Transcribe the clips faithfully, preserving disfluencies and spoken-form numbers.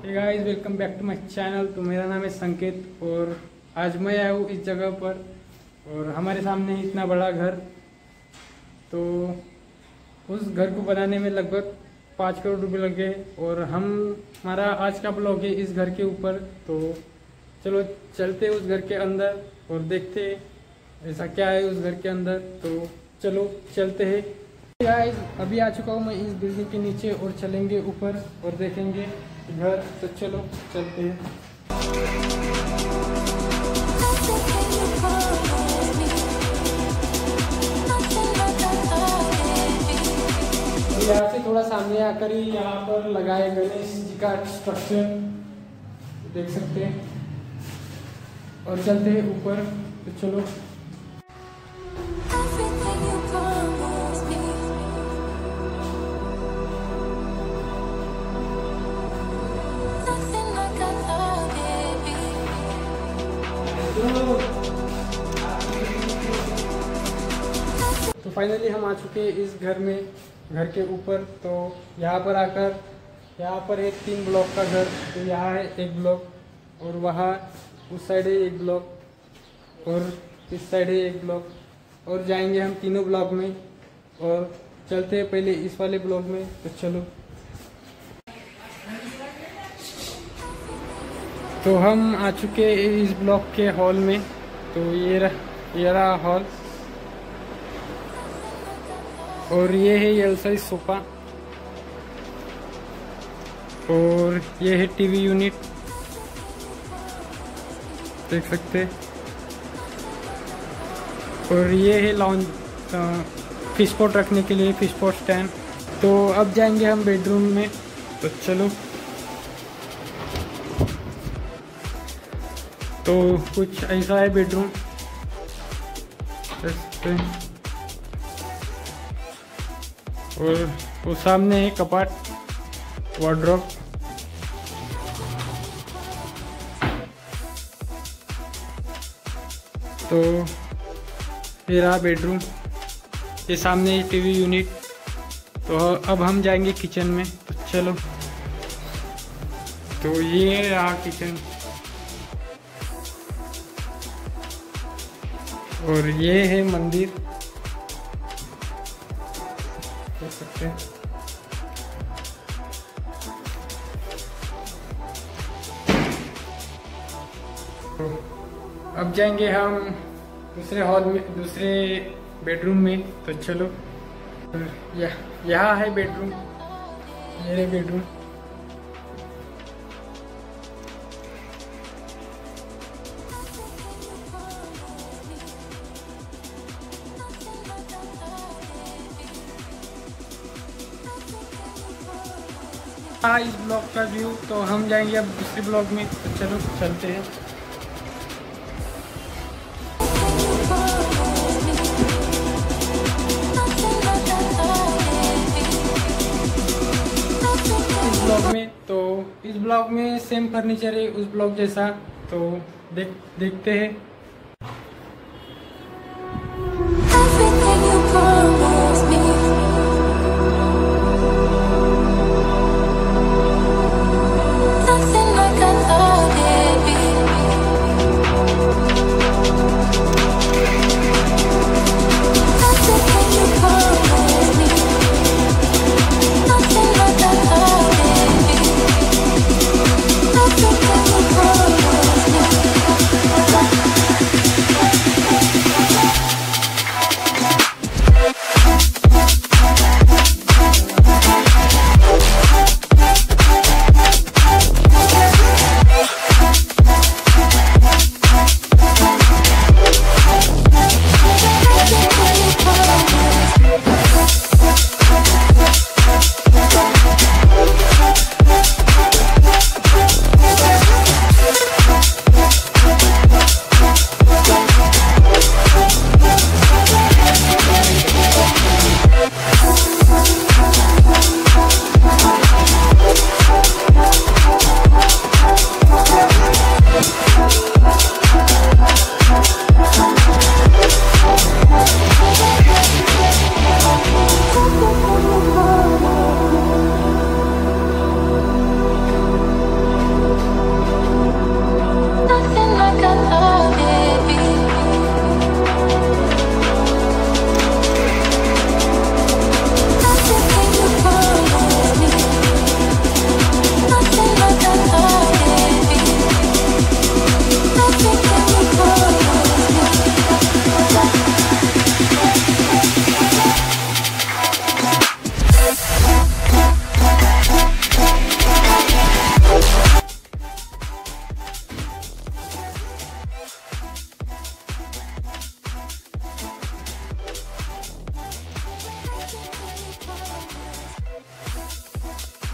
Hey guys, welcome back to my channel. तो मेरा नाम है संकेत और आज मैं आया हूँ इस जगह पर और हमारे सामने है इतना बड़ा घर। तो उस घर को बनाने में लगभग पाँच करोड़ रुपए लगे और हम हमारा आज का ब्लॉग है इस घर के ऊपर। तो चलो चलते उस घर के अंदर और देखते ऐसा क्या है उस घर के अंदर। तो चलो चलते हैं। गाइस, अभी आ चुका हूँ मैं इस बिल्डिंग के नीचे और चलेंगे ऊपर और देखेंगे घर। तो चलो चलते हैं। यहाँ से थोड़ा सामने आकर ही यहाँ पर लगाए गणेश जी का स्ट्रक्चर देख सकते हैं और चलते हैं ऊपर। तो चलो तो फाइनली हम आ चुके हैं इस घर में, घर के ऊपर। तो यहाँ पर आकर यहाँ पर है तीन ब्लॉक का घर। तो यहाँ है एक ब्लॉक और वहाँ उस साइड है एक ब्लॉक और इस साइड है एक ब्लॉक और जाएंगे हम तीनों ब्लॉक में और चलते हैं पहले इस वाले ब्लॉक में। तो चलो। तो हम आ चुके हैं इस ब्लॉक के हॉल में। तो ये रहा ये रहा हॉल और ये है एल साइज सोफा और ये है टीवी यूनिट देख सकते हैं और ये है लॉन्च फिश पॉट रखने के लिए, फिश पॉट स्टैंड। तो अब जाएंगे हम बेडरूम में। तो चलो। तो कुछ ऐसा है बेडरूम और वो सामने है कपाट, वार्डरोब। तो ये रहा बेडरूम, ये सामने है टीवी यूनिट। तो अब हम जाएंगे किचन में। तो चलो। तो ये रहा किचन और ये है मंदिर देख सकते हैं। तो अब जाएंगे हम दूसरे हॉल में, दूसरे बेडरूम में। तो चलो। यह यहाँ है बेडरूम, ये है बेडरूम। हाँ, इस ब्लॉक का व्यू। तो हम जाएंगे अब दूसरे ब्लॉक में। तो चलो चलते हैं। इस ब्लॉक में तो इस ब्लॉक में सेम फर्नीचर है उस ब्लॉक जैसा। तो देख देखते हैं।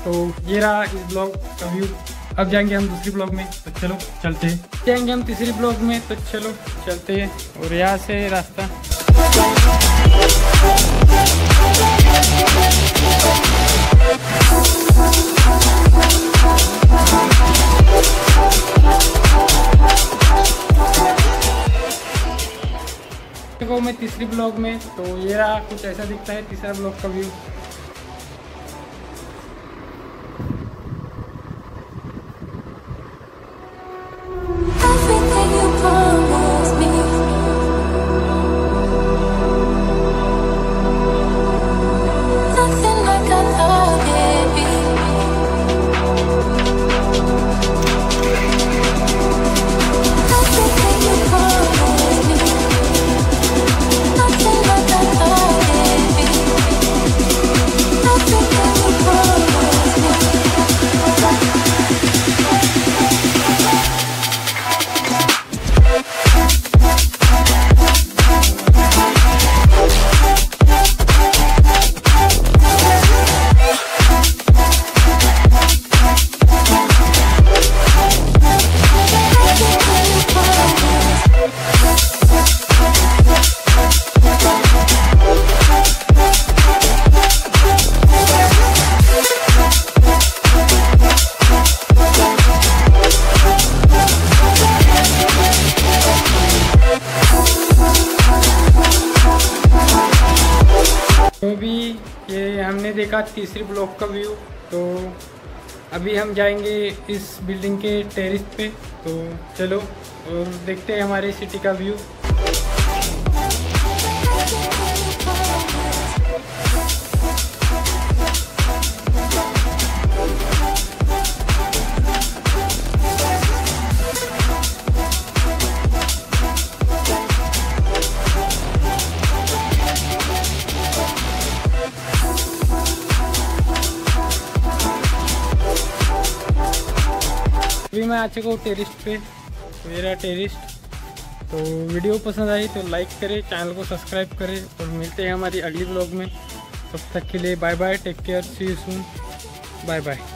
तो ये रहा इस ब्लॉग का व्यू। अब जाएंगे हम दूसरी ब्लॉग में, तो चलो चलते हैं। जाएंगे हम तीसरी ब्लॉग में, तो चलो चलते हैं। और यहाँ से रास्ता देखो मैं तीसरी ब्लॉग में, तो ये रहा कुछ ऐसा दिखता है तीसरा ब्लॉग का व्यू। तो भी ये हमने देखा तीसरी ब्लॉक का व्यू। तो अभी हम जाएंगे इस बिल्डिंग के टेरेस पे, तो चलो और देखते हैं हमारे सिटी का व्यू। अभी मैं आ चुका हूँ टेरिस्ट पे, तो मेरा टेरिस्ट। तो वीडियो पसंद आई तो लाइक करें, चैनल को सब्सक्राइब करें और मिलते हैं हमारी अगली ब्लॉग में। तब तक के लिए bye bye, take care, see you soon, bye bye.